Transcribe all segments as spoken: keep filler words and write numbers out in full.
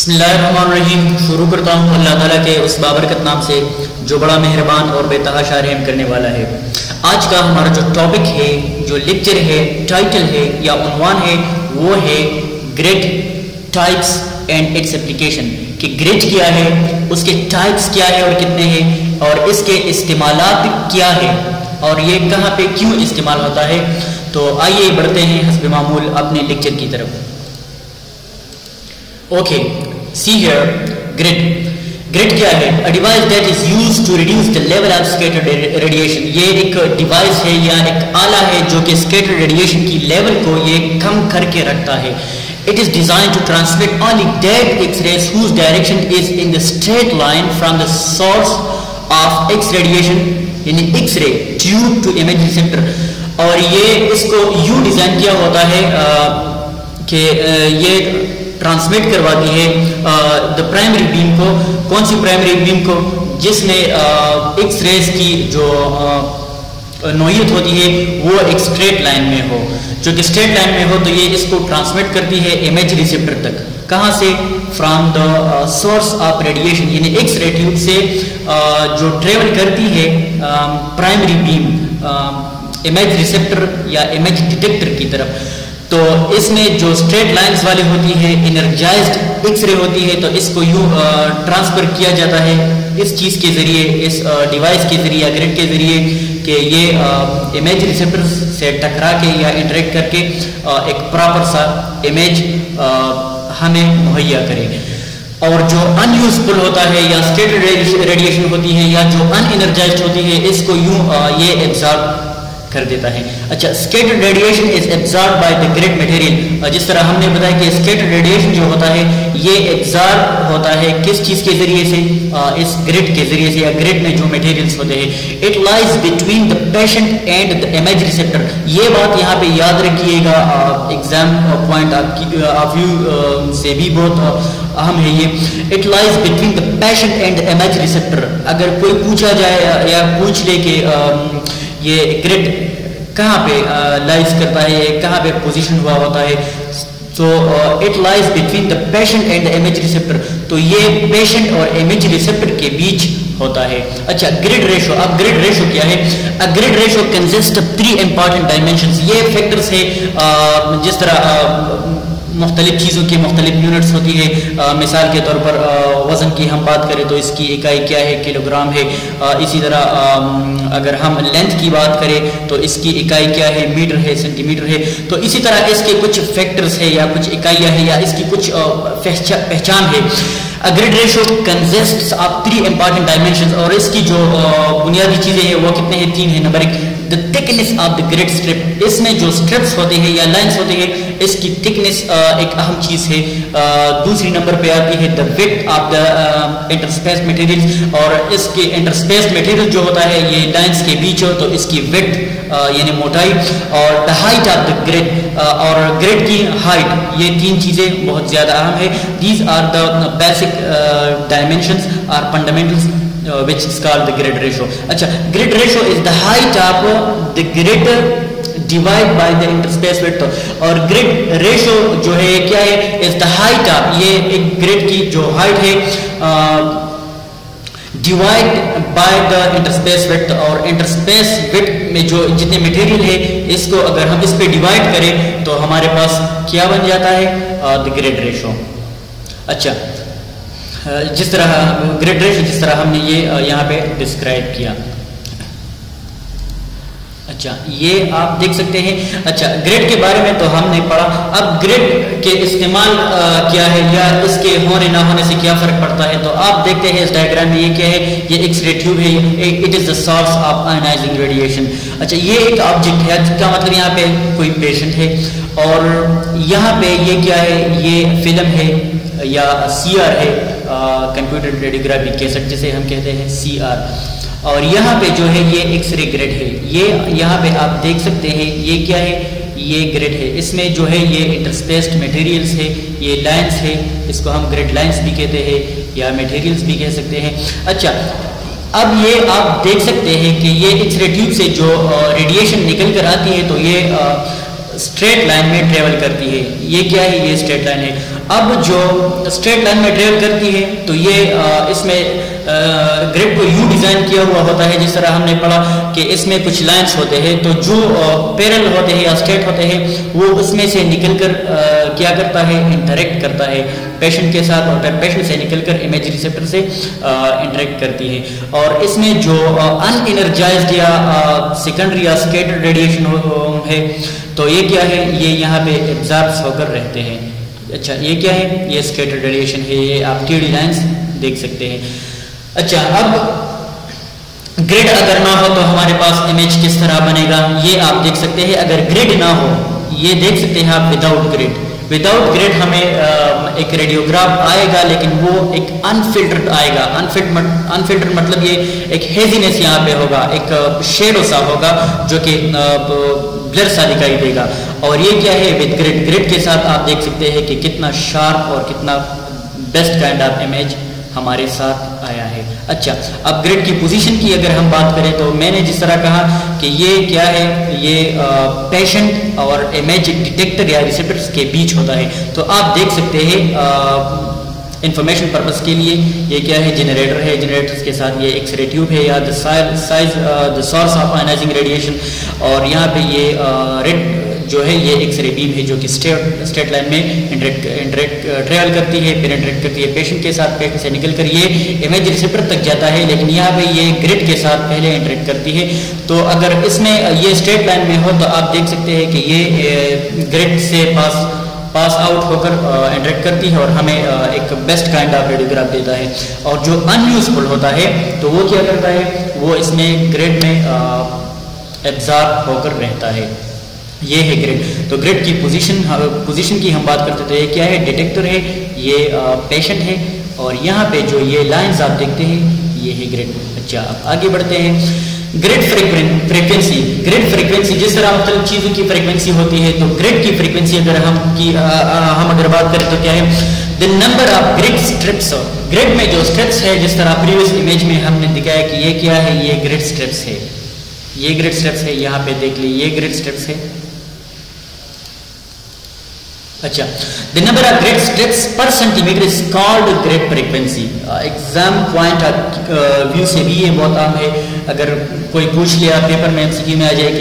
बिस्मिल्लाहिर्रहमानिर्रहीम। शुरू करता हूँ अल्लाह ताला के उस बाबरकत नाम से जो बड़ा मेहरबान और बेतहाशा रहम करने वाला है। आज का हमारा जो टॉपिक है, जो लेक्चर है, टाइटल है या उन्वान है, वो है grid types and its application. कि ग्रिड क्या है, उसके टाइप्स क्या है और कितने हैं, और इसके इस्तेमालात क्या है और ये कहाँ पे क्यों इस्तेमाल होता है। तो आइए बढ़ते हैं हस्ब मामूल अपने लेक्चर की तरफ। Okay, see here grid. Grid क्या है? A device that is used to reduce the level of scattered radiation. ये एक डिवाइस है या एक आला है जो कि स्कैटर्ड रेडिएशन की लेवल को ये कम करके रखता है। It is designed to transmit only dead X-rays whose direction is in the straight line from the source of X radiation यानी X-ray tube to image receptor। और ये इसको यूं डिजाइन किया होता है कि ये ट्रांसमिट करवाती है द प्राइमरी बीम को। कौन सी प्राइमरी बीम को? जिसमें एक्स रेज की जो नोयत होती है वो एक स्ट्रेट लाइन में हो। जो कि स्ट्रेट लाइन में हो तो ये इसको ट्रांसमिट करती है इमेज रिसेप्टर तक। कहाँ से? From the source of radiation यानी एक्स रे ट्यूब से uh, जो ट्रेवल करती है प्राइमरी बीम इमेज रिसेप्टर या इमेज डिटेक्टर की तरफ। तो इसमें जो स्ट्रेट लाइंस वाली होती है एनर्जाइज्ड एक्स रे होती है, तो इसको यूं ट्रांसफर किया जाता है इस चीज़ के ज़रिए, इस डिवाइस के ज़रिए या ग्रिड के ज़रिए कि ये इमेज रिसेप्टर से टकरा के या इंटरेक्ट करके आ, एक प्रॉपर सा इमेज हमें मुहैया करे। और जो अनयूजफुल होता है या स्कैटर्ड रेडिएशन होती है या जो अनएनर्जाइज्ड होती है, इसको यूं आ, ये एब्जॉर्ब कर देता है। अच्छा, scattered radiation is absorb by the grid material. जिस तरह हमने बताया कि स्कैटर्ड रेडिएशन जो होता है ये एब्जॉर्ब होता है किस चीज के जरिए से? आ, इस ग्रिड के जरिए से या ग्रिड में जो मटेरियल्स होते हैं। It lies between the patient and the image receptor. ये बात यहाँ पे याद रखिएगा, एग्जाम पॉइंट आपकी ऑफ व्यू से भी बहुत अहम है ये। It lies between the patient and the image receptor. अगर कोई पूछा जाए या पूछ ले कि ये ग्रिड कहाँ पे लाइज करता है, कहाँ पे पोजीशन हुआ होता है, तो it lies between the patient and the image receptor. तो ये पेशेंट और इमेज रिसेप्टर के बीच होता है। अच्छा, ग्रिड रेशो। अब ग्रिड रेशो क्या है? A grid ratio consist of three important dimensions. ये फैक्टर्स है जिस तरह मुख्तलिफ चीज़ों की मुख्तलिफ यूनिट्स होती है। आ, मिसाल के तौर पर वज़न की हम बात करें तो इसकी इकाई क्या है? किलोग्राम है। आ, इसी तरह आ, अगर हम लेंथ की बात करें तो इसकी इकाई क्या है? मीटर है, सेंटीमीटर है। तो इसी तरह इसके कुछ फैक्टर्स है या कुछ इकाइयाँ है या इसकी कुछ पहचान है। A grid ratio consists of three important dimensions। और इसकी जो बुनियादी चीज़ें हैं वो कितने हैं? तीन है। नंबर एक, the thickness of the grid strip. इसमें जो स्ट्रिप्स होते हैं या लाइंस होते हैं, इसकी थिकनेस एक अहम चीज़ है। दूसरी नंबर पे आती है the width of the interspace material. और इसके इंटरस्पेस मटेरियल जो होता है ये लाइंस के बीच हो तो इसकी विड्थ यानी मोटाई। और the height of the grid और ग्रिड की हाइट, ये तीन चीज़ें बहुत ज़्यादा अहम है। These are the basic dimensions are fundamentals which is called the grid ratio। अच्छा, grid ratio is the height of the grid divided by the interspace width। और grid ratio जो है क्या है? is the height of, ये एक grid की जो height है divide by the interspace width. और इंटरस्पेस विड्थ में जो जितने मटेरियल है इसको अगर हम इस पे डिवाइड करें तो हमारे पास क्या बन जाता है? The grid ratio. अच्छा, जिस तरह ग्रिड रेशो जिस तरह हमने ये यहाँ पे डिस्क्राइब किया। अच्छा, ये आप देख सकते हैं। अच्छा, ग्रिड के बारे में तो हमने पढ़ा। अब ग्रिड के इस्तेमाल क्या है या इसके होने ना होने से क्या फर्क पड़ता है, तो आप देखते हैं इस डायग्राम में ये क्या है? ये एक्स रे ट्यूब है। It is the source of ionising radiation. अच्छा, ये एक ऑब्जेक्ट है जिसका मतलब यहाँ पे कोई पेशेंट है और यहाँ पे ये क्या है? ये फिल्म है या सी आर है, कंप्यूटर रेडियोग्राफी कैसेट जिसे हम कहते हैं सी आर। और यहाँ पे जो है ये एक्स रे ग्रिड है। ये यहाँ पे आप देख सकते हैं ये क्या है? ये ग्रिड है। इसमें जो है ये इंटरस्पेस्ड मटेरियल्स है, ये लाइंस है, इसको हम ग्रिड लाइंस भी कहते हैं या मटेरियल्स भी कह सकते हैं। अच्छा, अब ये आप देख सकते हैं कि ये एक्स रे ट्यूब से जो रेडिएशन निकल कर आती है तो ये स्ट्रेट लाइन में ट्रेवल करती है। ये क्या है? ये स्ट्रेट लाइन है। अब जो स्ट्रेट लाइन में ट्रेवल करती है तो ये इसमें ग्रिड को यू डिजाइन किया हुआ होता है, जिस तरह हमने पढ़ा कि इसमें कुछ लाइंस होते हैं, तो जो पैरेलल होते हैं या स्ट्रेट होते हैं वो उसमें से निकलकर क्या करता है? इंटरेक्ट करता है पेशेंट के साथ, और पेशेंट से निकलकर इमेज रिसेप्टर से इंटरेक्ट करती है। और इसमें जो अनएनर्जाइज्ड या सेकेंडरी या स्कैटर्ड रेडिएशन है तो ये क्या है? ये यहाँ पे एब्जॉर्ब होकर रहते हैं। अच्छा, ये क्या है? ये स्कैटर्ड रेडिएशन है। ये आप टी डी लाइन्स देख सकते हैं। अच्छा, अब ग्रिड अगर ना हो तो हमारे पास इमेज किस तरह बनेगा ये आप देख सकते हैं। अगर ग्रिड ना हो, ये देख सकते हैं आप विदाउट ग्रिड। विदाउट ग्रिड हमें एक रेडियोग्राफ आएगा, लेकिन वो एक अनफिल्टर्ड आएगा। अनफिल्टर अनफिल्टर्ड मतलब ये एक हेजीनेस यहाँ पे होगा, एक शेडो सा होगा जो कि ब्लर सा दिखाई देगा। और ये क्या है? With grid. ग्रिड के साथ आप देख सकते हैं कि कितना शार्प और कितना बेस्ट काइंड ऑफ इमेज हमारे साथ आया है। अच्छा, अब ग्रिड की पोजीशन की अगर हम बात करें तो मैंने जिस तरह कहा कि ये क्या है? ये पेशेंट और इमेज डिटेक्टर या रिसेप्टर्स के बीच होता है। तो आप देख सकते हैं इंफॉर्मेशन पर्पस के लिए ये क्या है? जनरेटर है। जनरेटर्स के साथ ये एक्सरे ट्यूब है या the size the source of ionising radiation. और यहाँ पे ये रेड जो है ये एक्सरे बीम है जो कि स्ट्रेट स्ट्रेट लाइन में इंटरेक्ट इंटरेक्ट ट्रेवल करती है, फिर इंटरेक्ट करती है पेशेंट के साथ, पेशेंट से निकलकर ये इमेज रिसेप्टर तक जाता है। लेकिन यहाँ पे ये ग्रिड के साथ पहले इंटरेक्ट करती है। तो अगर इसमें ये स्ट्रेट लाइन में हो तो आप देख सकते हैं कि ये ग्रिड से पास पास आउट होकर इंटरेक्ट करती है और हमें एक बेस्ट काइंड ऑफ रेडियोग्राफ देता है। और जो अनयूजफुल होता है तो वो क्या करता है? वो इसमें ग्रिड में एब्जॉर्ब होकर रहता है। ये है ग्रिड। तो ग्रिड की पोजीशन पोजीशन की हम बात करते तो ये क्या है? डिटेक्टर है, ये पेशेंट है, और यहाँ पे जो ये लाइंस आप देखते हैं ये है ग्रिड। अच्छा, अब आगे बढ़ते हैं। Grid frequency. ग्रिड फ्रीक्वेंसी जिस तरह मतलब चीज़ों की फ्रीक्वेंसी होती है तो ग्रिड की फ्रीक्वेंसी अगर हम की आ, आ, हम अगर बात करें तो क्या है? The number of grid strips. Grid में जो स्ट्रिप्स है, जिस तरह प्रीवियस इमेज में हमने दिखाया कि ये क्या है? ये ग्रिड स्ट्रिप्स है। ये ग्रिड स्ट्रिप्स है, यहाँ पे देख लीजिए ये ग्रिड स्ट्रिप्स है। अच्छा, the number of grid strips per centimetre is called grid frequency. Exam point view से भी ये बहुत आम है। अगर कोई पूछ लिया पेपर में एमसीक्यू में आ जाए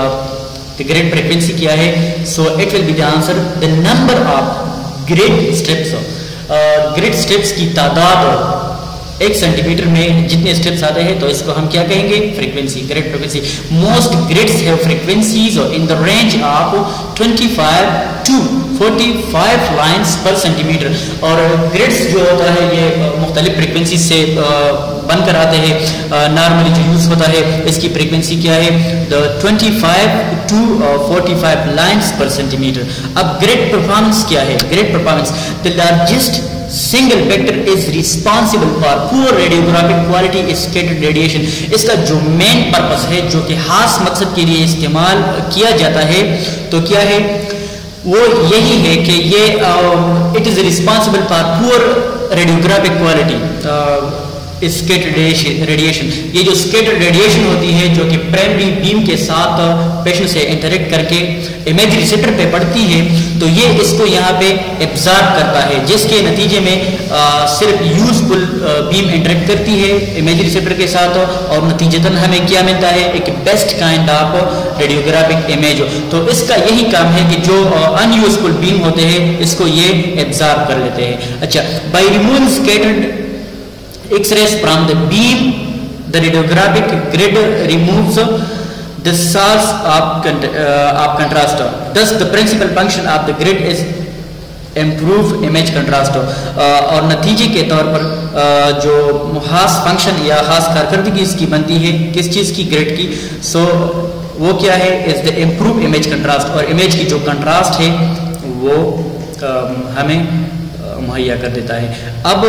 कि ग्रिड फ्रीक्वेंसी क्या है, so it will be the answer the number of grid strips. Grid strips की तादाद एक सेंटीमीटर में जितने स्ट्रिप्स आते हैं तो इसको हम क्या कहेंगे? Frequency, grid frequency. Most grids have frequencies in the range of पच्चीस टू पैंतालीस लाइन्स पर सेंटीमीटर। और ग्रिड्स जो होता है ये मुख्तलिफ फ्रीक्वेंसी से बनकर आते हैं। नॉर्मली जो यूज होता है इसकी फ्रीक्वेंसी क्या है? द पच्चीस टू पैंतालीस लाइन्स पर सेंटीमीटर। अब ग्रिड परफॉर्मेंस क्या है? Grid performance the largest single factor is responsible for poor radiographic quality is scattered radiation. इसका जो मेन पर्पस है, जो कि खास मकसद के लिए इस्तेमाल किया जाता है, तो क्या है? वो यही है कि ये it is responsible for poor radiographic quality scattered radiation. ये जो स्कैटर्ड रेडिएशन होती है जो कि प्राइमरी बीम के साथ पेशेंट से इंटरेक्ट करके इमेज रिसेप्टर पे पड़ती है, तो ये इसको यहाँ पे एब्जॉर्ब करता है, जिसके नतीजे में आ, सिर्फ यूजफुल बीम इंटरेक्ट करती है इमेज रिसेप्टर के साथ, और नतीजतन हमें क्या मिलता है? एक best kind of radiographic image. तो इसका यही काम है कि जो अनयूजफुल बीम होते हैं इसको ये एब्जॉर्ब कर लेते हैं। अच्छा, by removing scattered X-rays from the beam, the radiographic grid removes the source of, con uh, of contrast. Thus, the principal function of the grid is improve image contrast. uh, और नतीजे के तौर पर uh, जो खास function या खास कारकर्दगी इसकी बनती है किस चीज़ की? ग्रिड की। सो so, वो क्या है? Is the improve image contrast. और इमेज की जो कंट्रास्ट है वो uh, हमें मुहैया कर देता है। अब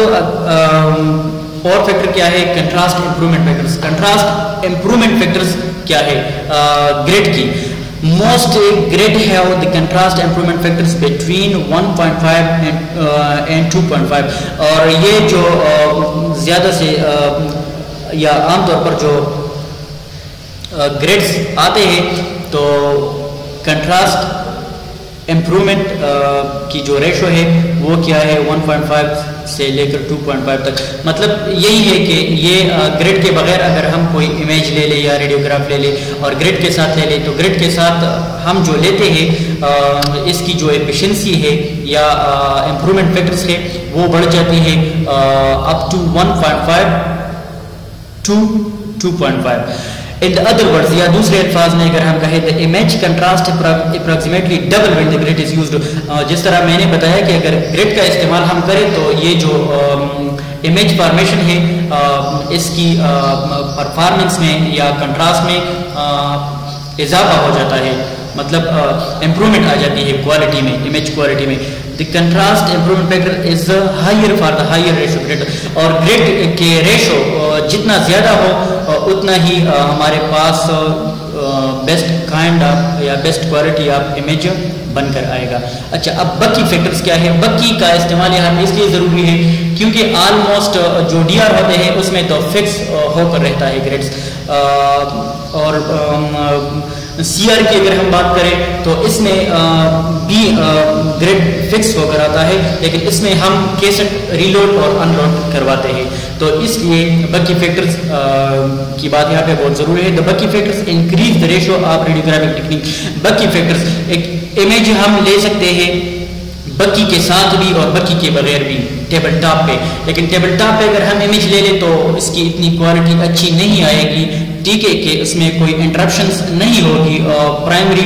uh, और फैक्टर क्या है? Contrast improvement factors. Contrast improvement factors क्या है ग्रिड की? Most grid have the contrast improvement factors between one point five and and two point five. और ये जो uh, ज़्यादा से uh, या आमतौर पर जो ग्रिड्स uh, आते हैं तो कंट्रास्ट इम्प्रूवमेंट की जो रेशो है वो क्या है वन पॉइंट फाइव से लेकर टू पॉइंट फाइव तक। मतलब यही है कि ये ग्रिड के बगैर अगर हम कोई इमेज ले ले या रेडियोग्राफ ले ले और ग्रिड के साथ ले ले तो ग्रिड के साथ हम जो लेते हैं इसकी जो एफिशिएंसी है या इम्प्रूवमेंट फैक्टर्स है वो बढ़ जाती है up to one point five to two point five. In the other words या दूसरे अल्फाज में अगर हम कहें the image contrast approximately double when the grid is used. जिस तरह मैंने बताया कि अगर ग्रिड का इस्तेमाल हम करें तो ये जो इमेज फॉर्मेशन है uh, इसकी परफॉर्मेंस uh, में या कंट्रास्ट में uh, इजाफा हो जाता है, मतलब इम्प्रूवमेंट uh, आ जाती है क्वालिटी में, इमेज क्वालिटी में। The contrast improvement factor is higher for the higher ratio grid. और ग्रिड के रेशो uh, जितना ज्यादा हो uh, उतना ही uh, हमारे पास बेस्ट काइंड ऑफ या बेस्ट क्वालिटी ऑफ इमेज बनकर आएगा। अच्छा, अब बकी फैक्टर्स क्या है? बकी का इस्तेमाल यहाँ पे इसलिए ज़रूरी है क्योंकि ऑलमोस्ट जो डी आर होते हैं उसमें तो फिक्स होकर रहता है ग्रेड्स, और सी आर की अगर हम बात करें तो इसमें भी ग्रेड फिक्स होकर आता है, लेकिन इसमें हम कैसेट रीलोड और अनलोड करवाते हैं, तो इसलिए बकी फैक्टर्स की बात यहाँ पे बहुत ज़रूरी है। The Bucky factors increase the ratio of radiographic technique. Bucky factors, एक इमेज हम ले सकते हैं बकी के साथ भी और बकी के बगैर भी टेबल टॉप पे, लेकिन टेबल टॉप पे अगर हम इमेज ले लें तो इसकी इतनी क्वालिटी अच्छी नहीं आएगी, ठीक है, कि उसमें कोई इंटरप्शंस नहीं होगी, प्राइमरी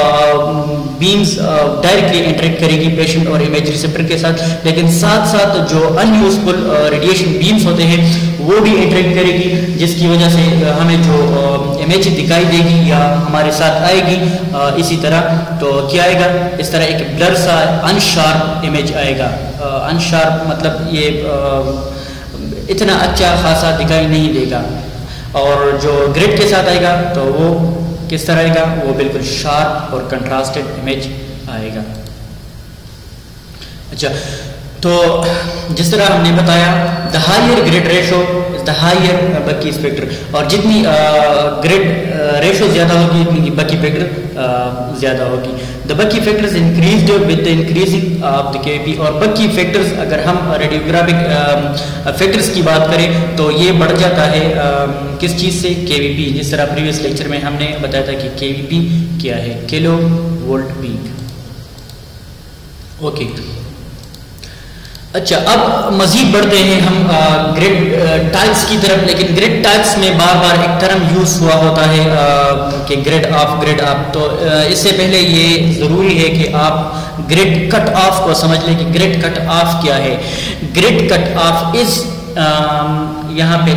बीम्स डायरेक्टली इंटरेक्ट करेगी पेशेंट और इमेज रिसेप्टर के साथ, लेकिन साथ साथ जो अनयूजफुल रेडिएशन बीम्स होते हैं वो भी इंटरेक्ट करेगी, जिसकी वजह से हमें जो इमेज दिखाई देगी या हमारे साथ आएगी इसी तरह, तो क्या आएगा, इस तरह एक ब्लर सा अनशार्प इमेज आएगा। अनशार्प मतलब ये इतना अच्छा खासा दिखाई नहीं देगा, और जो ग्रिड के साथ आएगा तो वो किस तरह आएगा, वो बिल्कुल शार्प और कंट्रास्टेड इमेज आएगा। अच्छा, तो जिस तरह हमने बताया the higher grid ratio is the higher Bucky factor, और जितनी ग्रिड रेशो ज्यादा होगी उतनी बकी फैक्टर ज्यादा होगी। The Bucky factors increased with the increasing of the kVp, और बकी फैक्टर्स अगर हम रेडियोग्राफिक फैक्टर्स की बात करें तो ये बढ़ जाता है uh, किस चीज से, केवीपी। जिस तरह प्रीवियस लेक्चर में हमने बताया था कि केवीपी क्या है, किलो वोल्ट पीक। ओके, अच्छा, अब मजीद बढ़ते हैं हम ग्रिड टाइप्स की तरफ, लेकिन ग्रिड टाइप्स में बार बार एक टर्म यूज हुआ होता है आ, कि ग्रिड ऑफ ग्रिड ऑफ, तो आ, इससे पहले ये ज़रूरी है कि आप ग्रिड कट ऑफ को समझ लें कि ग्रिड कट ऑफ क्या है। ग्रिड कट ऑफ इज, यहाँ पे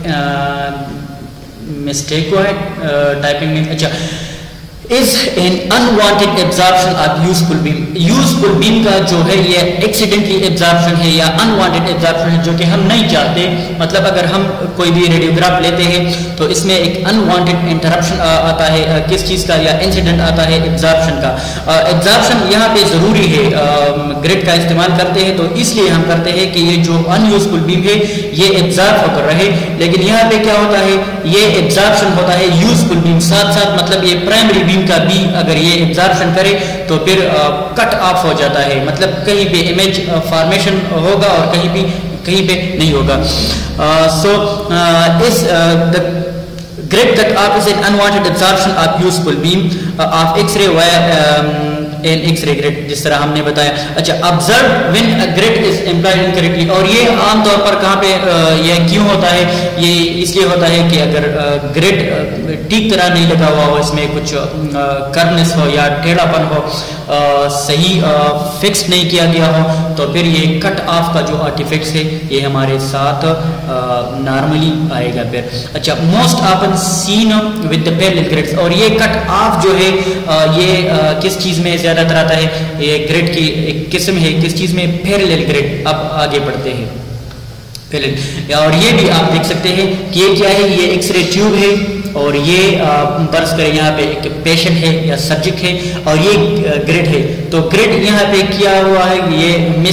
मिस्टेक हुआ है टाइपिंग में। अच्छा, is an unwanted absorption of useful beam. Useful beam का जो है ये एक्सीडेंटली एब्जॉर्प्शन है या अनवांटेड एब्जॉर्प्शन है, जो कि हम नहीं चाहते। मतलब अगर हम कोई भी रेडियोग्राफ लेते हैं तो इसमें एक अनवांटेड इंटरप्शन आता है, किस चीज का, या इंसिडेंट आता है एब्जॉर्प्शन का। एब्जॉर्प्शन यहाँ पे जरूरी है, ग्रिड का इस्तेमाल करते हैं तो इसलिए हम करते हैं कि ये जो अनयूजफुल बीम है ये एब्जॉर्ब होकर रहे, लेकिन यहाँ पे क्या होता है, ये एब्जॉर्प्शन होता है यूजफुल बीम साथ साथ, मतलब ये प्राइमरी बीम का भी अगर ये एब्जॉर्प्शन करे तो फिर कट ऑफ हो जाता है, मतलब कहीं पे इमेज फॉर्मेशन होगा और कहीं भी कहीं पे नहीं होगा। So is the grid cut off is an unwanted absorption of useful beam of X ray via in X ray grid, जिस तरह हमने बताया। अच्छा, observe when a grid is employed incorrectly, और ये आमतौर पर कहाँ पे ये क्यों होता है, ये इसलिए होता है कि अगर ग्रिड ठीक तरह नहीं लगा हुआ हो, इसमें कुछ कर्वनेस हो या टेढ़ापन हो, सही फिक्स नहीं किया गया हो, तो फिर ये कट ऑफ का जो आर्टिफैक्ट्स है ये हमारे साथ नॉर्मली आएगा फिर। अच्छा, most often seen with the parallel grids, और ये कट ऑफ जो है ये किस चीज में ज्यादातर आता है, ये ग्रिड की एक किस्म है, किस चीज में, पैरेलल ग्रिड। अब आगे बढ़ते हैं पैरेलल, और ये भी आप देख सकते हैं कि ये क्या है, ये एक्सरे ट्यूब है, और ये बर्स करें यहाँ पे एक पेशेंट है या सब्जेक्ट है, और ये ग्रिड है। तो ग्रिड यहाँ पे किया हुआ है, ये मिस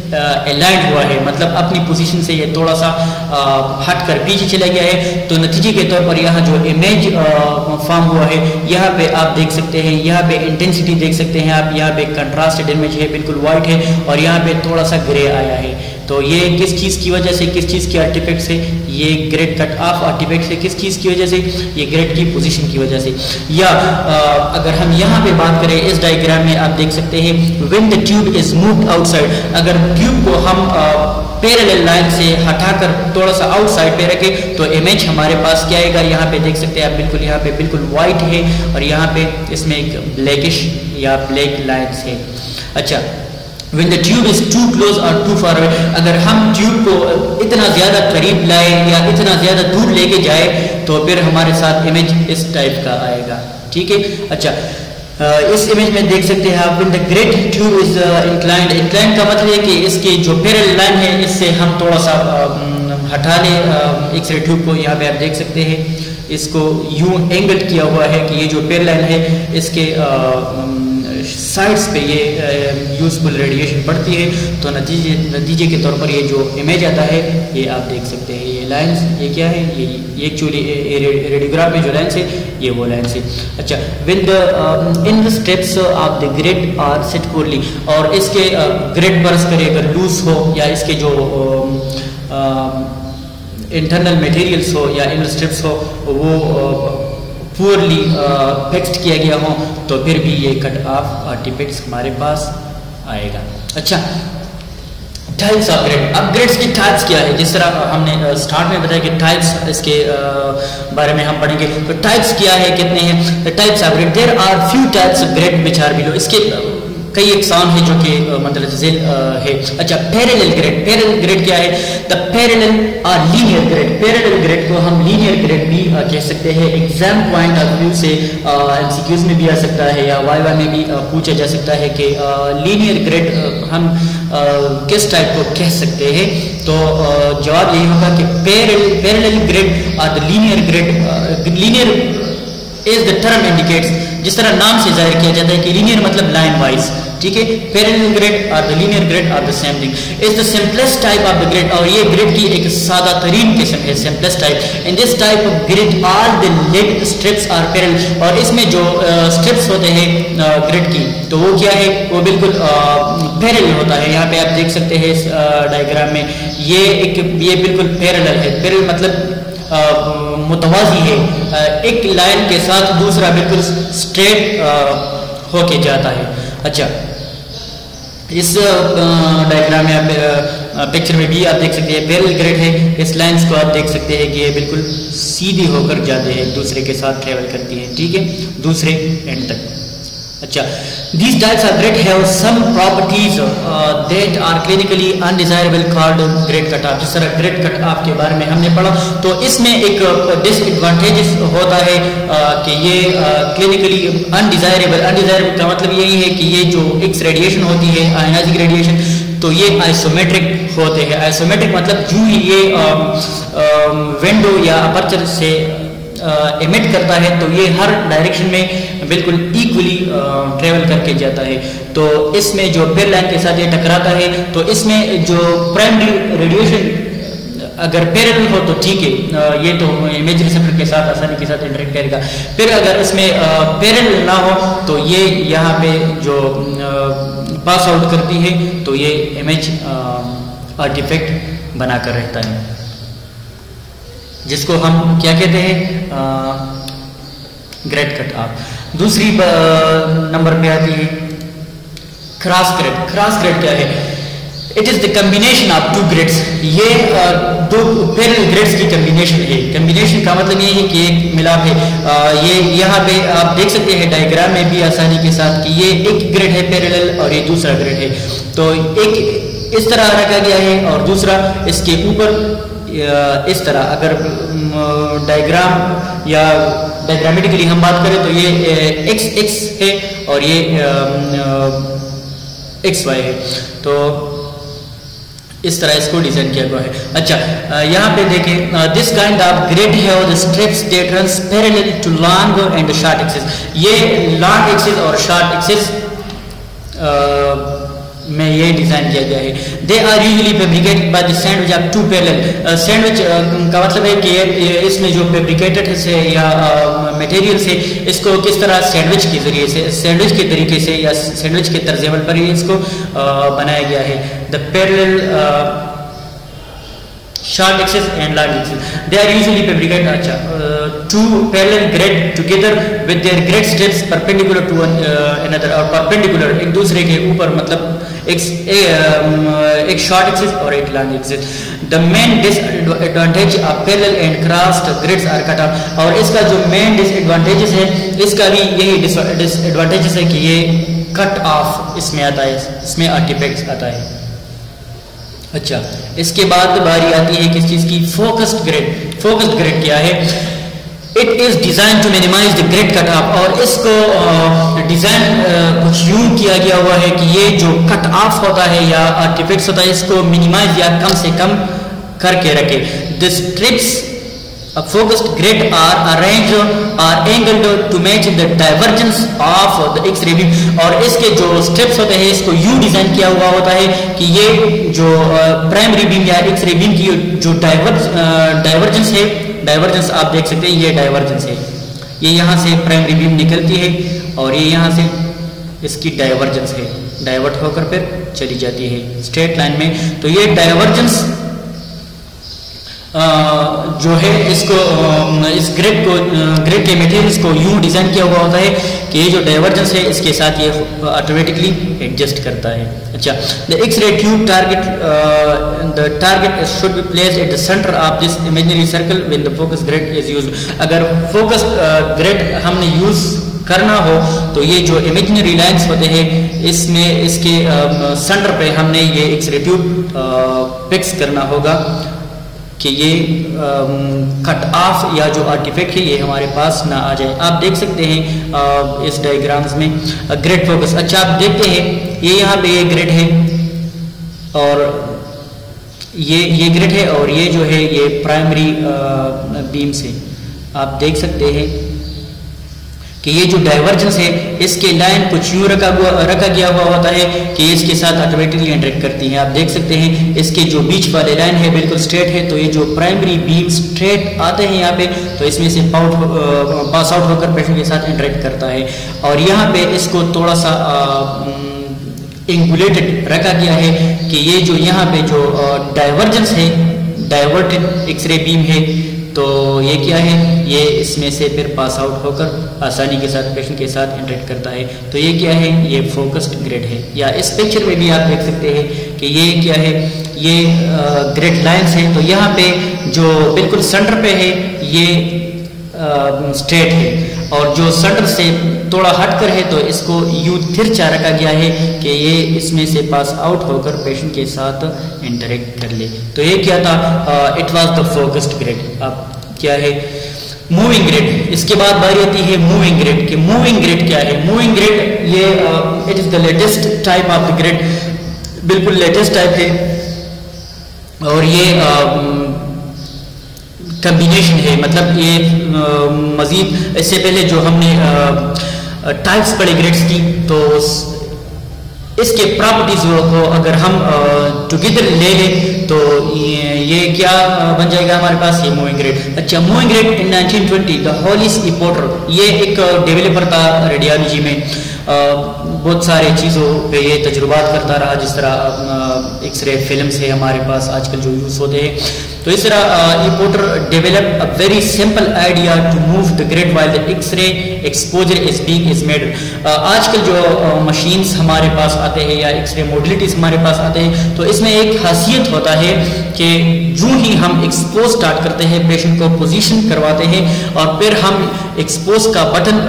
अलाइंड हुआ है, मतलब अपनी पोजीशन से ये थोड़ा सा हट कर पीछे चला गया है। तो नतीजे के तौर पर यहाँ जो इमेज फॉर्म हुआ है, यहाँ पे आप देख सकते हैं, यहाँ पे इंटेंसिटी देख सकते हैं आप, यहाँ पे कंट्रास्टेड इमेज है, बिल्कुल वाइट है, और यहाँ पे थोड़ा सा ग्रे आया है। तो ये किस चीज़ की वजह से, किस चीज़ के आर्टिफैक्ट से, ये ग्रेड कट ऑफ आर्टिफैक्ट से, किस चीज़ की वजह से, ये ग्रेड की पोजीशन की वजह से। या आ, अगर हम यहाँ पे बात करें इस डायग्राम में आप देख सकते हैं when the tube is moved outside, अगर ट्यूब को हम पैरेलल लाइन से हटाकर थोड़ा सा आउटसाइड पे रखें तो इमेज हमारे पास क्या आएगा, यहाँ पे देख सकते हैं आप, बिल्कुल यहाँ पे बिल्कुल वाइट है और यहाँ पे इसमें एक ब्लैकिश या ब्लैक लाइन्स है। अच्छा, When the tube is too close or too far away, अगर हम ट्यूब को इतना ज़्यादा करीब लाए या इतना ज़्यादा दूर लेके जाए तो फिर हमारे साथ इमेज इस टाइप का आएगा, ठीक है। अच्छा, इस इमेज में देख सकते हैं आप when the great tube is inclined, inclined का मतलब है कि इसकी जो पैरेलल लाइन है इससे हम थोड़ा सा हटा लें एक्स-रे ट्यूब को। यहाँ पे आप देख सकते हैं इसको यूं एंगल किया हुआ है कि ये जो पैरेलल लाइन है इसके साइड्स पे ये यूजफुल रेडिएशन पड़ती है। तो नतीजे नतीजे के तौर पर ये जो इमेज आता है ये आप देख सकते हैं, ये लाइंस ये क्या है, ये ये एक्चुअली रेडियोग्राफ में जो लाइंस है ये वो लाइंस है। अच्छा, within the steps of the grid are set poorly, और इसके ग्रिड बर्स करे अगर लूज हो या इसके जो इंटरनल मटेरियल्स हो या इन स्टेप्स हो वो पूरली फिक्स्ड किया गया हो तो फिर भी ये कट ऑफ आर्टिफैक्ट्स हमारे पास आएगा। अच्छा, टाइप्स ऑफ ग्रेड, अब ग्रेड्स की टाइप्स क्या है, जिस तरह हमने स्टार्ट में बताया कि टाइप्स इसके बारे में हम पढ़ेंगे। तो टाइप्स क्या है, कितने हैं types of grid, there are few types of grid which are below, इसके कई इकसाम है जो कि मतलब है। अच्छा, पैरेलल ग्रेड, पैरेलल ग्रेड क्या है, द पैरेलल और लीनियर ग्रेड, पैरेलल ग्रेड को हम लीनियर ग्रेड भी कह सकते हैं। एग्जाम पॉइंट ऑफ व्यू से एमसीक्यूज में भी आ सकता है या वाइवा में भी पूछा जा सकता है कि लीनियर ग्रेड हम किस टाइप को कह सकते हैं। तो जवाब यही होगा कि पैरेलल पैरेलल ग्रेड और the linear grid, linear is the term indicates, जिस तरह नाम से जाहिर किया जाता है कि लीनियर मतलब लाइन वाइज, ठीक है। पैरेलल ग्रिड और the linear grid are the same thing, is the simplest type of the grid, और ये ग्रिड की एक सादा तरीन किस्म है, simplest type. In this type of grid all the lead strips are parallel, और इसमें जो स्ट्रिप्स uh, होते हैं ग्रिड uh, की तो वो क्या है, वो बिल्कुल पैरेलल uh, होता है। यहाँ पे आप देख सकते हैं इस डायग्राम uh, में ये एक ये बिल्कुल पैरेलल है, पैरेलल मतलब मुतवाजी है, एक लाइन के साथ दूसरा बिल्कुल स्ट्रेट होके जाता है। अच्छा, इस डायग्राम में आप पिक्चर में भी आप देख सकते हैं पैरेलल ग्रिड है, इस लाइंस को आप देख सकते हैं कि ये बिल्कुल सीधी होकर जाते हैं, दूसरे के साथ ट्रेवल करती है, ठीक है, दूसरे एंड तक। अच्छा, these types of grid have some properties uh, that are clinically undesirable called grid cutoff। जिस तरह grid cutoff के बारे में हमने पढ़ा तो इसमें एक डिसएडवांटेजेस होता है uh, कि ये क्लिनिकली अनडिजायरेबल, अनडिजायरेबल का मतलब यही है कि ये जो एक्स रेडिएशन होती है, आयोनाइजिंग रेडिएशन, तो ये आइसोमेट्रिक होते हैं। आइसोमेट्रिक मतलब जो ही ये विंडो या अपर्चर से एमिट uh, करता है तो ये हर डायरेक्शन में बिल्कुल इक्वली ट्रेवल करके जाता है। तो इसमें जो पैरेलल लाइन के साथ ये टकराता है तो इसमें जो प्राइमरी रेडिएशन अगर पैरेलल हो तो ठीक है, uh, ये तो इमेज रिसेप्टर के साथ आसानी के साथ इंटरेक्ट करेगा। फिर अगर इसमें पैरेलल uh, ना हो तो ये यहाँ पे जो पास uh, आउट करती है तो ये इमेज आर्टिफैक्ट बनाकर रहता है, जिसको हम क्या कहते हैं, ग्रेड कट ऑफ। दूसरी नंबर पे आती है क्रॉस ग्रेड। क्रॉस ग्रेड क्या है, it is the combination of two grids, ये uh, दो पैरेलल ग्रेड्स की कॉम्बिनेशन है। कॉम्बिनेशन का मतलब ये है कि एक मिलाप है। uh, ये यहाँ पे आप देख सकते हैं डायग्राम में भी आसानी के साथ कि ये एक ग्रेड है पैरेलल और ये दूसरा ग्रेड है। तो एक इस तरह रखा गया है और दूसरा इसके ऊपर इस तरह। अगर डायग्राम या डायग्रामेटिकली हम बात करें तो ये एक्स एक्स है और ये एक्स वाई है, तो इस तरह इसको डिजाइन किया हुआ है। अच्छा, यहाँ पे देखें, this kind of grid have the strips that runs parallel to long and short axis. ये लॉन्ग एक्सिस और शॉर्ट एक्सिस में ये डिज़ाइन किया गया है। They are usually fabricated by the sandwich of two parallel. Sandwich का मतलब है कि इसमें जो फैब्रिकेटेड है या मटेरियल से इसको किस तरह सैंडविच के जरिए से सैंडविच के तरीके से या सैंडविच के तर्ज अमल पर ही इसको uh, बनाया गया है। The parallel short axis and long axis, they are usually fabricated अच्छा uh, two parallel grid together with their grid steps perpendicular to one, uh, another और perpendicular एक दूसरे के ऊपर, मतलब एक एक short axis और एक long axis। The main disadvantage of parallel and crossed grids are cut off, और इसका जो main disadvantages है इसका भी यही disadvantages है कि ये cut off इसमें आता है, इसमें artifacts आता है। अच्छा, इसके बाद बारी आती है किस चीज की? Focused grid. फोकस्ड ग्रिड क्या है? It is design to minimize the grid cut off, और इसको डिजाइन कुछ यूं किया गया हुआ है कि ये जो कट ऑफ होता है या आर्टिफैक्ट्स होता है इसको मिनिमाइज या कम से कम करके रखे। The strips A focused grid are arranged or angled to match the divergence of the X-ray beam, और इसके जो स्ट्रिप्स होते हैं इसको यू डिजाइन किया हुआ होता है कि ये जो प्राइमरी बीम या एक्सरे बीम की जो डाइवर्ज डाइवर्जेंस है, डाइवर्जेंस आप देख सकते हैं, ये डाइवर्जेंस है, ये यहाँ से प्राइमरी बीम निकलती है और ये यहाँ से इसकी डाइवर्जेंस है, डाइवर्ट होकर फिर चली जाती है स्ट्रेट लाइन में। तो ये डाइवर्जेंस Uh, जो है इसको uh, इस ग्रिड को ग्रिड के मटेरियल्स को यूं डिजाइन किया हुआ होता है कि ये जो डाइवर्जेंस है इसके साथ ये ऑटोमेटिकली एडजस्ट करता है। अच्छा, the x-ray tube target the target should be placed at the centre of this imaginary circle when the focus grid is used. अगर फोकस ग्रिड हमने यूज करना हो तो ये जो इमेजिनरी लाइंस होते हैं इसमें इसके सेंटर पे हमने ये एक्स-रे ट्यूब फिक्स करना होगा कि ये कट ऑफ या जो आर्टिफैक्ट है ये हमारे पास ना आ जाए। आप देख सकते हैं आ, इस डायग्राम्स में ग्रिड फोकस। अच्छा, आप देखते हैं ये यहाँ पे ये ग्रिड है और ये ये ग्रिड है और ये जो है ये प्राइमरी बीम से आप देख सकते हैं कि ये जो डाइवर्जेंस है इसके लाइन कुछ यूं रखा हुआ रखा गया हुआ होता है कि इसके साथ ऑटोमेटिकली इंटरेक्ट करती है। आप देख सकते हैं इसके जो बीच वाले लाइन है बिल्कुल स्ट्रेट है, तो ये जो प्राइमरी बीम स्ट्रेट आते हैं यहाँ पे तो इसमें से पाउट पास आउट होकर पेशेंट के साथ इंटरेक्ट करता है, और यहाँ पे इसको थोड़ा सा इंगुलेटेड रखा गया है कि ये जो यहाँ पे जो डाइवर्जेंस है, डाइवर्टेड एक्सरे बीम है, तो ये क्या है, ये इसमें से फिर पास आउट होकर आसानी के साथ पेशेंट के साथ इंटरेक्ट करता है। तो ये क्या है, ये फोकस्ड ग्रिड है। या इस पिक्चर में भी आप देख सकते हैं कि ये क्या है, ये ग्रिड लाइंस है। तो यहाँ पे जो बिल्कुल सेंटर पे है ये स्ट्रेट है, और जो सेंटर से थोड़ा हटकर है तो इसको यू तिरछा रखा गया है कि ये इसमें से पास आउट होकर पेशेंट के साथ इंटरेक्ट कर ले। तो ये क्या था, it was the focused grid. अब क्या है, मूविंग ग्रिड। इसके बाद बारी आती है मूविंग ग्रिड कि मूविंग ग्रिड क्या है। मूविंग ग्रिड ये it is the latest type of the grid, बिल्कुल लेटेस्ट टाइप है, और ये कम्बिनेशन है, मतलब ये मजीद इससे पहले जो हमने टाइप्स पढ़े ग्रिड्स की तो इसके प्रॉपर्टीज को अगर हम टुगेदर ले लें तो ये, ये क्या बन जाएगा हमारे पास, ये मूविंग ग्रिड। अच्छा, moving grid in nineteen twenty the Hollis E Porter, ये एक डेवलपर था रेडियोलॉजी में, बहुत सारे चीज़ों पे ये तजुर्बात करता रहा, जिस तरह एक्सरे फिल्म्स है हमारे पास आजकल जो यूज़ होते हैं। तो इस तरह E Porter develop a very simple idea to move the grid while the x-ray exposure is being is made. आजकल जो मशीन्स हमारे पास आते हैं या एक्सरे मॉडलिटीज हमारे पास आते हैं तो इसमें एक खासियत होता है कि जो ही हम एक्सपोज स्टार्ट करते हैं पेशेंट को पोजीशन करवाते हैं और फिर हम एक्सपोज का बटन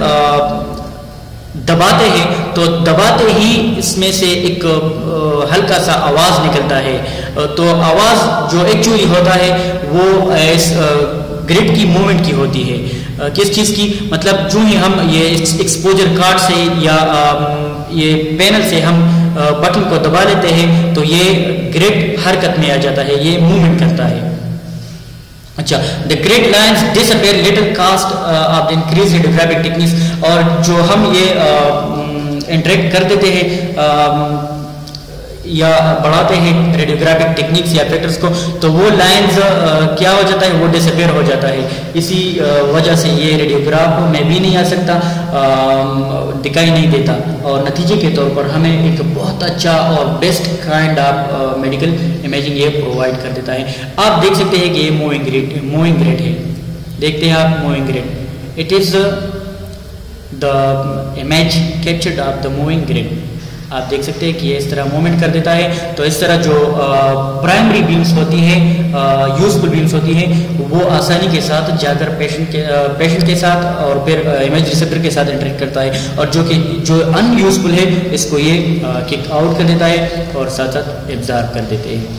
दबाते हैं तो दबाते ही इसमें से एक हल्का सा आवाज़ निकलता है। तो आवाज़ जो एक्चुअली होता है वो इस ग्रिड की मूवमेंट की होती है। किस चीज़ की, मतलब जो ही हम ये एक्सपोजर कार्ड से या ये पैनल से हम बटन को दबा लेते हैं तो ये ग्रिड हरकत में आ जाता है, ये मूवमेंट करता है। अच्छा, the grid lines disappear little cost of the increase radiographic techniques, और जो हम ये इंटरेक्ट कर देते हैं या बढ़ाते हैं रेडियोग्राफिक टेक्निक्स या फैक्टर्स को, तो वो लाइंस क्या हो जाता है, वो डिसअपीयर हो जाता है। इसी वजह से ये रेडियोग्राफ में भी नहीं आ सकता, दिखाई नहीं देता, और नतीजे के तौर पर हमें एक बहुत अच्छा और best kind of medical imaging ये प्रोवाइड कर देता है। आप देख सकते हैं कि ये मूविंग ग्रिड मूविंग ग्रिड है, देखते हैं आप moving grid. It is the image captured of the moving grid. आप देख सकते हैं कि ये इस तरह मूवमेंट कर देता है। तो इस तरह जो प्राइमरी बीम्स होती हैं, यूजफुल बीम्स होती हैं, वो आसानी के साथ जाकर पेशेंट के पेशेंट के साथ और फिर इमेज रिसेप्टर के साथ इंटरेक्ट करता है, और जो कि जो अनयूजफुल है इसको ये किक आउट कर देता है और साथ साथ एब्जॉर्ब कर देते हैं।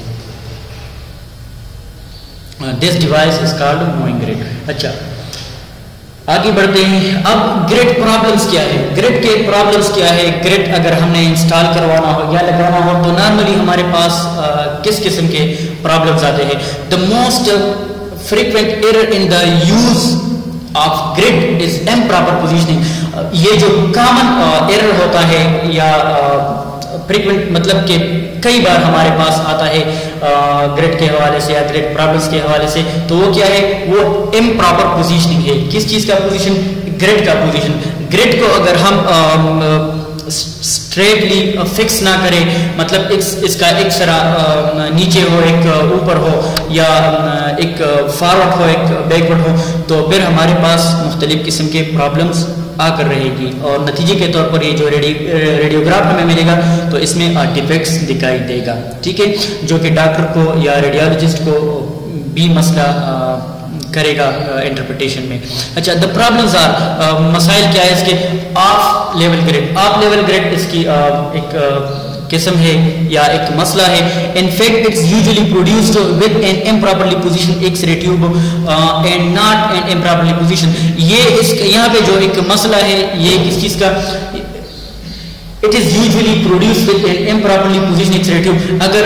This device is called moving grid. अच्छा, आगे बढ़ते हैं। अब ग्रिड प्रॉब्लम्स क्या है, ग्रिड के प्रॉब्लम्स क्या है। ग्रिड अगर हमने इंस्टॉल करवाना हो या लगाना हो तो नॉर्मली हमारे पास आ, किस किस्म के प्रॉब्लम्स आते हैं। The most frequent error in the use of grid is improper positioning. ये जो कॉमन एरर होता है या फ्रीक्वेंट मतलब कि कई बार हमारे पास आता है ग्रिड के हवाले से या ग्रिड प्रॉब्लम्स के हवाले से, तो वो क्या है, वो इम्प्रॉपर पोजीशनिंग है। किस चीज का पोजीशन, ग्रिड का पोजीशन। ग्रिड को अगर हम स्ट्रेटली फिक्स ना करें, मतलब इस, इसका एक सरा नीचे हो, एक ऊपर हो, या एक फॉरवर्ड हो, एक बैकवर्ड हो, तो फिर हमारे पास मुख्तलिफ किस्म के प्रॉब्लम्स आकर रहेगी, और नतीजे के तौर पर ये जो रेडी रेडियोग्राफ हमें मिलेगा तो इसमें आर्टिफैक्ट्स दिखाई देगा। ठीक है, जो कि डॉक्टर को या रेडियोलॉजिस्ट को भी मसला करेगा इंटरप्रिटेशन में। अच्छा, द प्रॉब्लम्स आर, मसाइल क्या है इसके। Off level grid, off level grid इसकी आ, एक आ, किस्म है या एक मसला है। In fact it's usually produced with an improperly position x-ray tube and not an improperly position. ये इस यहाँ पे जो एक मसला है ये किस चीज का, it is usually produced with an improperly position x-ray tube. अगर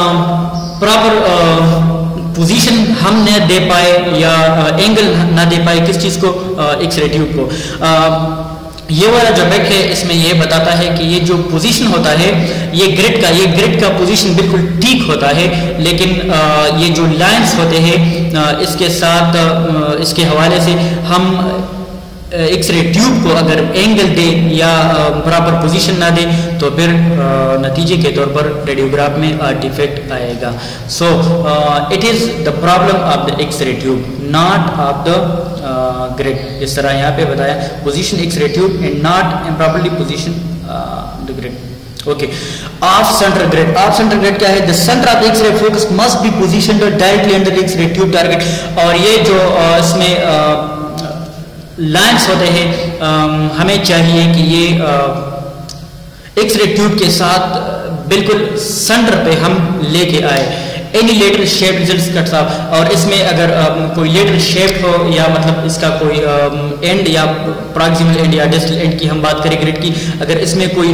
प्रॉपर पोजीशन हम न दे पाए या एंगल ना दे पाए किस चीज को, एक्स-रे ट्यूब को, आ, ये वाला जो बैक है इसमें ये बताता है कि ये जो पोजीशन होता है ये ग्रिड का ये ग्रिड का पोजीशन बिल्कुल ठीक होता है, लेकिन आ, ये जो लाइंस होते हैं इसके साथ आ, इसके हवाले से हम एक्स-रे ट्यूब को अगर एंगल दे या प्रॉपर पोजीशन ना दे तो फिर नतीजे के तौर पर रेडियोग्राफ में आर्टिफैक्ट आएगा। So it is the problem of the x-ray tube, not of the grid. इस तरह यहाँ पे बताया, position x-ray tube and not improperly position the grid. Okay, off centre grid. Off centre grid क्या है, the centre of x-ray focus must be positioned directly under x-ray tube target. और ये जो uh, इसमें uh, लाइंस होते हैं, हमें चाहिए कि ये एक्स-रे ट्यूब के साथ बिल्कुल सेंटर पे हम लेके आए। Any letter shape result cuts off, और इसमें अगर आ, कोई लेटर शेप हो या मतलब इसका कोई आ, एंड या प्रॉक्सिमल एंड या डिस्टल एंड की हम बात करें ग्रिड की, अगर इसमें कोई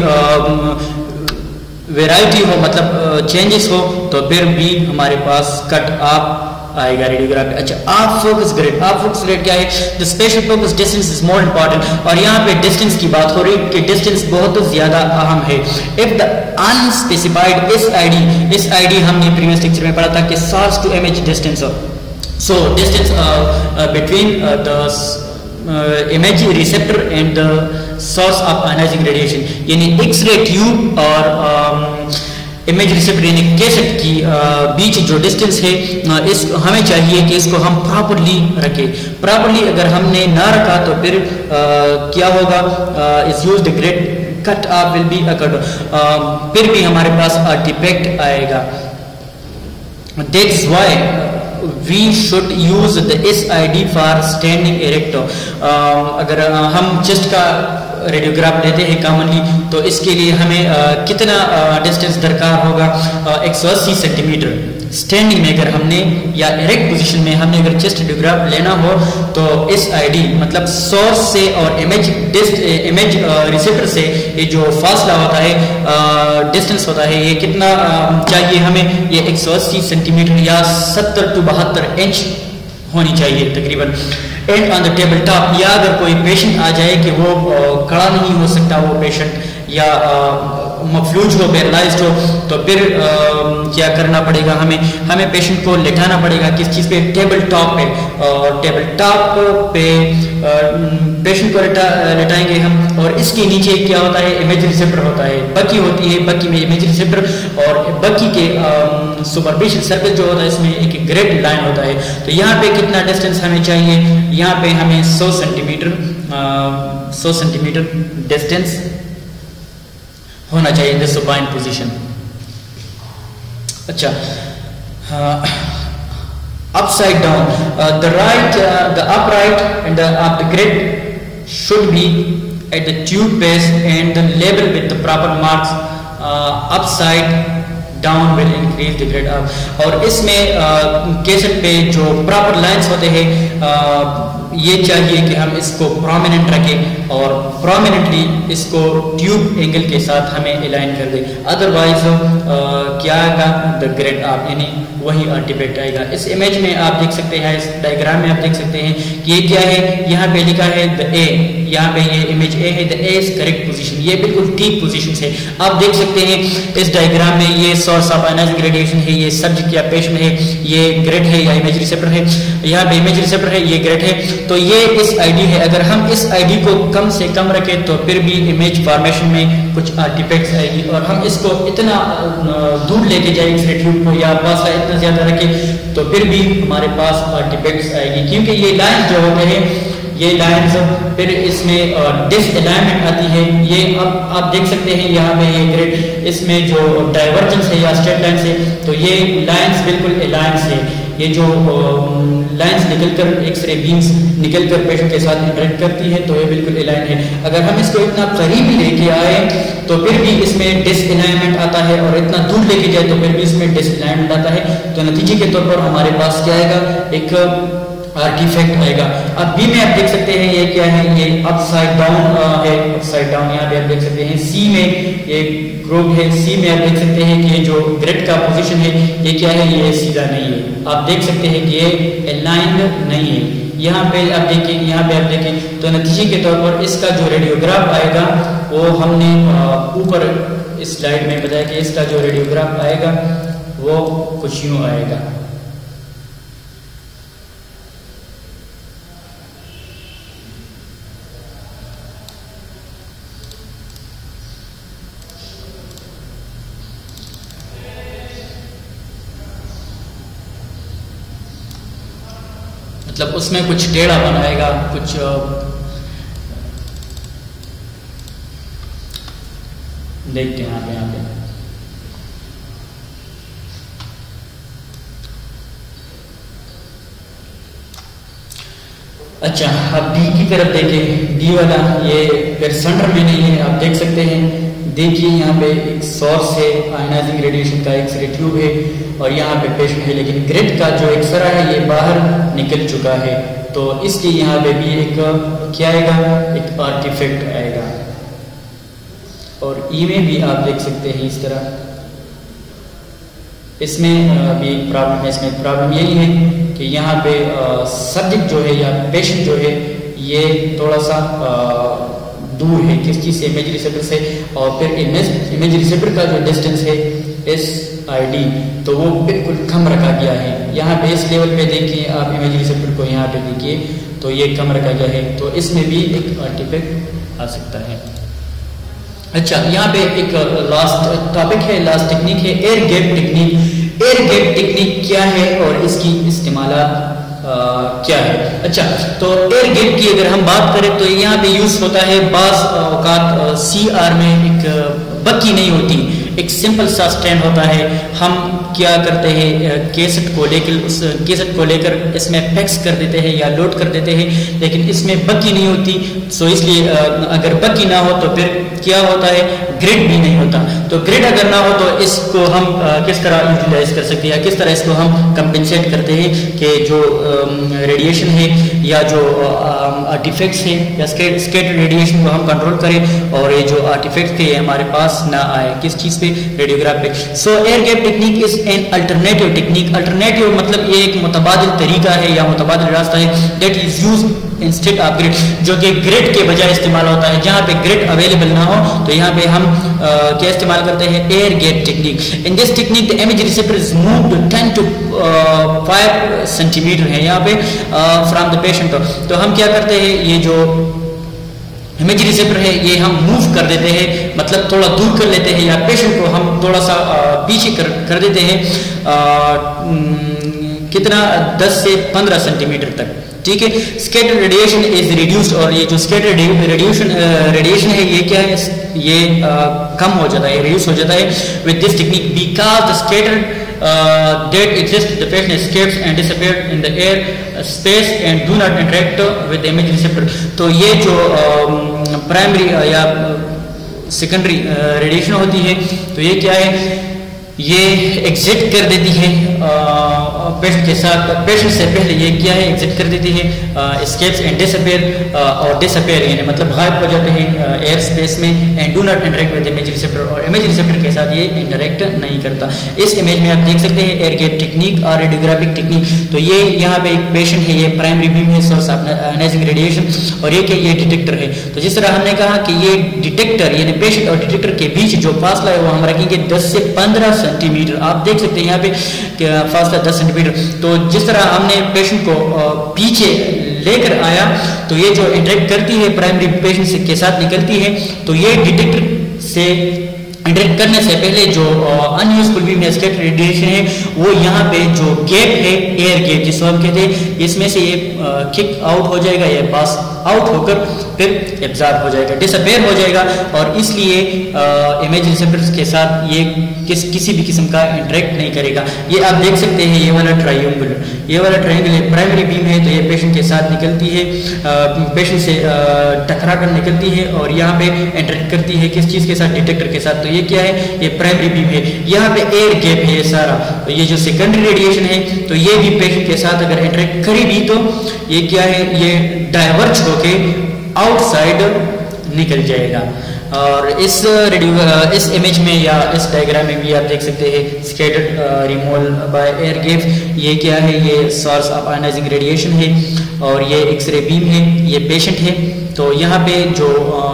वैरायटी हो मतलब चेंजेस हो तो फिर भी हमारे पास कट ऑफ आएगा रेडियोग्राफी। अच्छा, off focus grid. Off focus grid क्या है, the special focus distance is more important. और यहाँ पे डिस्टेंस की बात हो रही है कि डिस्टेंस बहुत ज्यादा अहम है। If the unspecified S I D, S I D हमने प्रीवियस लेक्चर में पढ़ा था कि source to image distance, so distance between the image receptor and the source of ionising radiation, यानी एक्स-रे ट्यूब और इमेज रिसेप्टर यानी cassette की बीच जो डिस्टेंस है, इस हमें चाहिए कि इसको हम प्रॉपरली रखें। प्रॉपरली अगर हमने ना रखा तो फिर आ, क्या होगा, is use the grid cut off will be occurred, फिर भी हमारे पास आर्टिफैक्ट आएगा। That's why we should use the S I D for standing erect. अगर हम चेस्ट का रेडियोग्राफ लेते हैं कॉमनली तो इसके लिए हमें आ, कितना डिस्टेंस दरकार होगा, एक सौ अस्सी सेंटीमीटर। स्टैंडिंग में अगर हमने या इरेक्ट पोजीशन में हमने अगर चेस्ट रेडियोग्राफ लेना हो तो एस आई डी मतलब सोर्स से और इमेज इमेज रिसेप्टर से ये जो फासला होता है, डिस्टेंस होता है, ये कितना आ, चाहिए हमें, ये एक सौ अस्सी सेंटीमीटर या सत्तर टू बहत्तर इंच होनी चाहिए तकरीबन। And on the table top, या अगर कोई पेशेंट आ जाए कि वो खड़ा नहीं हो सकता वो पेशेंट, या मफलूज हो, पैरालाइज्ड हो, तो फिर आ, क्या करना पड़ेगा हमें हमें पेशेंट को लेटाना पड़ेगा किस चीज़ पे, टेबल टॉप पे, और टेबल टॉप पे पेशेंट को लेटा लेटाएंगे हम, और इसके नीचे क्या होता है, इमेज रिसेप्टर होता है, बकी होती है, बकी में इमेज रिसेप्टर, और बकी के सुपरफिशियल सर्फेस जो होता है इसमें एक ग्रेड लाइन होता है। तो यहाँ पे कितना डिस्टेंस हमें चाहिए, यहाँ पे हमें सौ सेंटीमीटर सौ सेंटीमीटर डिस्टेंस होना चाहिए द सुपाइन पोजीशन। अच्छा, upside down, the right the upright and the grid should be at the tube base and the level with the proper marks, upside down will increase the grid up. और इसमें cassette पे जो proper lines होते हैं ये चाहिए कि हम इसको प्रोमिनेंट रखें और प्रोमिनेंटली इसको ट्यूब एंगल के साथ हमें अलाइन कर दें, अदरवाइज क्या आएगा, द ग्रिड अप, यानी वही आर्टिफैक्ट आएगा। इस इमेज में आप देख सकते हैं, इस डायग्राम में आप देख सकते हैं कि ये क्या है, यहाँ पे लिखा है द ए, यहाँ पे ये इमेज ए है, the A is correct position, ये बिल्कुल ठीक पोजीशन से आप देख सकते हैं। इस डायग्राम में ये सोर्स ऑफ आयोनाइजिंग रेडिएशन है, ये सब्जेक्ट या पेशेंट है, ये ग्रिड है या इमेज रिसेप्टर है, यहाँ पे इमेज रिसेप्टर है, ये ग्रिड है। तो ये इस आईडी है, अगर हम इस आईडी को कम से कम रखें तो फिर भी इमेज फॉर्मेशन में कुछ आर्टिफैक्ट्स आएगी, और हम इसको इतना दूर लेके जाएंगे एक्स-रे ट्यूब को या फासला इतना ज्यादा रखें तो फिर भी हमारे पास आर्टिफैक्ट्स आएगी, क्योंकि ये लाइन जो होते हैं ये लाइंस फिर इसमें डिसअलाइनमेंट आती है। ये अब आप देख सकते हैं यहाँ पे ये ग्रिड, इसमें जो डाइवर्जेंस है या स्ट्रेट लाइन है, तो ये लाइंस बिल्कुल अलाइन है। ये जो लाइंस निकलकर एक्सरे बीम्स निकलकर पेशेंट के साथ इंटरेक्ट करती है तो ये बिल्कुल अलाइन है। अगर हम इसको इतना करीब लेके आए तो फिर भी इसमें डिसअलाइनमेंट आता है, और इतना दूर लेके जाए तो फिर भी इसमें डिसअलाइनमेंट आता है। तो नतीजे के तौर पर हमारे पास क्या आएगा, एक आर्टिफैक्ट आएगा। अब बी में आप देख सकते हैं ये क्या है, ये अपसाइड डाउन है, अपसाइड डाउन यहाँ पे आप देख सकते हैं। सी में ये ग्रुप है, सी में आप देख सकते हैं कि ये जो ग्रिड का पोजीशन है ये क्या है, ये सीधा नहीं है, आप देख सकते हैं कि ये अलाइंड नहीं है। यहाँ पे आप देखिए, यहाँ पे आप देखें तो नतीजे के तौर पर इसका जो रेडियोग्राफ आएगा वो हमने ऊपर इस स्लाइड में बताया कि इसका जो रेडियोग्राफ आएगा वो कुछ यूं आएगा। मतलब उसमें कुछ टेढ़ा बनाएगा, कुछ देखते हैं यहाँ पे यहाँ पे अच्छा, अब डी की तरफ देखें, डी वाला ये फिर सेंटर में नहीं है, आप देख सकते हैं। देखिए यहाँ पे एक सोर्स है आयोनाइजिंग रेडिएशन का, एक्सरे ट्यूब है, और यहाँ पे पेशेंट है, लेकिन ग्रिड का जो एक्सरा है ये बाहर निकल चुका है, तो इसलिए यहाँ पे भी एक क्या आएगा, एक आर्टिफैक्ट आएगा। और ई में भी आप देख सकते हैं इस तरह, इसमें भी एक प्रॉब्लम है। इसमें प्रॉब्लम यही है कि यहाँ पे सब्जेक्ट जो है या पेशेंट जो है ये थोड़ा सा आ, दूर है किस चीज से, इमेज रिसेप्टर से, और फिर इमेज इमेज रिसेप्टर का जो डिस्टेंस है एस आई डी तो वो बिल्कुल कम रखा गया है। यहाँ पे इस लेवल पे देखिए आप इमेज रिसेप्टर को, यहाँ पे देखिए तो ये कम रखा गया है, तो इसमें भी एक आर्टिफैक्ट आ सकता है। अच्छा, यहाँ पे एक लास्ट टॉपिक है, लास्ट टेक्निक है air gap technique. Air gap technique क्या है और इसकी इस्तेमालात क्या है। अच्छा, तो एयर गैप की अगर हम बात करें तो यहाँ पे यूज होता है, बास औकात सी आर में एक बक्की नहीं होती, एक सिंपल सा स्टैंड होता है। हम क्या करते हैं, केसेट को लेकर उस केसेट को लेकर इसमें फिक्स कर देते हैं या लोड कर देते हैं, लेकिन इसमें बक्की नहीं होती। सो इसलिए अगर बक्की ना हो तो फिर क्या होता है, ग्रिड भी नहीं होता। तो ग्रिड अगर ना हो तो इसको हम किस तरह यूटिलाइज कर सकते हैं, किस तरह इसको हम कंपेंसेट करते हैं कि जो रेडिएशन है या जो आर्टिफैक्ट्स है या स्कैटर्ड रेडिएशन को हम कंट्रोल करें, और ये जो आर्टिफैक्ट्स थे हमारे पास ना आए, किस चीज़ पे, रेडियोग्राफ पे। So air gap technique is an alternative technique. Alternative मतलब ये एक मुतबादिल तरीका है या मुतबादिल रास्ता है that is use instead of grid, जो कि ग्रिड के बजाय इस्तेमाल होता है। जहाँ पे ग्रिड अवेलेबल ना हो तो यहाँ पे हम आ, क्या इस्तेमाल करते हैं, air gap technique. In this technique the image receiver is moved ten to five centimetre है यहाँ पे फ्रॉम द पेशेंट। तो हम क्या करते हैं, ये जो इमेज रिसीवर है ये हम मूव कर देते हैं, मतलब थोड़ा दूर कर लेते हैं, या पेशेंट को हम थोड़ा सा पीछे कर कर देते हैं, आ, कितना दस से पंद्रह सेंटीमीटर तक, ठीक है। स्कैटर रेडिएशन इज रिड्यूस्ड, और ये जो स्कैटर रेडिएशन रेडिएशन है ये क्या है, ये आ, कम हो जाता है, रिड्यूस हो जाता है with this technique because the scatter that exist the patient escapes and disappears in the air space and do not interact with the image receptor। तो ये जो प्राइमरी uh, या सेकेंडरी रेडिएशन uh, होती है तो ये क्या है, ये एग्जिट कर देती है पेशेंट uh, के साथ, पेशेंट से पहले ये क्या है, एग्जिट कर देती है, एस्केप्स एंड डिसअपीयर, और डिसअपीयर यानी मतलब गायब हो जाते हैं एयर uh, स्पेस में, and do not interact with image receptor, और इमेज रिसेप्टर के साथ ये इंटरेक्ट नहीं करता। इस इमेज में आप देख सकते हैं एयर गैप टेक्निक और रेडियोग्राफिक टेक्निक। तो ये यहाँ पे एक पेशेंट है, ये प्राइमरी बीम है, सोर्स ऑफ आयोनाइजिंग रेडिएशन, और ये क्या, ये डिटेक्टर है। तो जिस तरह हमने कहा कि ये डिटेक्टर यानी पेशेंट और डिटेक्टर के बीच जो फासला है वो हम रखेंगे दस से पंद्रह सेंटीमीटर। आप देख सकते हैं यहाँ पे फासला दस सेंटीमीटर। तो जिस तरह हमने पेशेंट को पीछे लेकर आया तो ये जो इंटरेक्ट करती है प्राइमरी पेशेंट के साथ निकलती है, तो ये डिटेक्टर से इंटरेक्ट करने से पहले जो अनयूजफुल बीम या स्कैटर रेडिएशन है वो यहाँ पे जो गैप है, एयर गैप जिसको हम कहते हैं, इसमें से ये किक आउट हो जाएगा, ये पास आउट होकर फिर एब्जॉर्ब हो जाएगा, डिसअपीयर हो जाएगा, और इसलिए इमेज रिसेप्टर्स के साथ ये किस किसी भी किस्म का इंटरेक्ट नहीं करेगा। ये आप देख सकते हैं, ये वाला ट्रायंगल, ये वाला ट्रायंगल प्राइमरी बीम है, तो ये पेशेंट के साथ निकलती है, पेशेंट से टकरा कर निकलती है और यहाँ पे इंटरेक्ट करती है किस चीज़ के साथ, डिटेक्टर के साथ। तो ये क्या है, ये प्राइमरी बीम है, यहाँ पे एयर गैप है ये सारा। तो ये जो सेकेंडरी रेडिएशन है तो ये भी पेशेंट के साथ अगर इंटरेक्ट करेगी तो ये क्या है, ये डाइवर्ज होके आउटसाइड निकल जाएगा। और इस रेडियो इस इमेज में या इस डायग्राम में भी आप देख सकते हैं scattered removal by air gap. ये क्या है, ये सोर्स ऑफ आयोनाइजिंग रेडिएशन है और ये एक्सरे बीम है, ये पेशेंट है। तो यहाँ पे जो आ,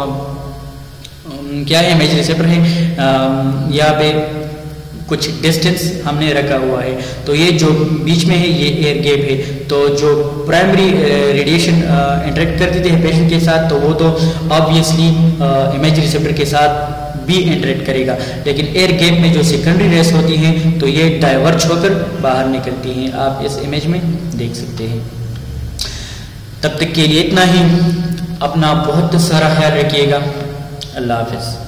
क्या है, इमेज रिसेप्टर है, यहाँ पे कुछ डिस्टेंस हमने रखा हुआ है। तो ये जो बीच में है ये एयर गैप है। तो जो प्राइमरी रेडिएशन इंटरेक्ट करते थे पेशेंट के साथ तो वो तो ऑब्वियसली इमेज रिसेप्टर के साथ भी इंटरेक्ट करेगा, लेकिन एयर गैप में जो सेकेंडरी रेस होती हैं तो ये डाइवर्ज होकर बाहर निकलती हैं, आप इस इमेज में देख सकते हैं। तब तक के लिए इतना ही, अपना बहुत सारा ख्याल रखिएगा, अल्लाह हाफिज़।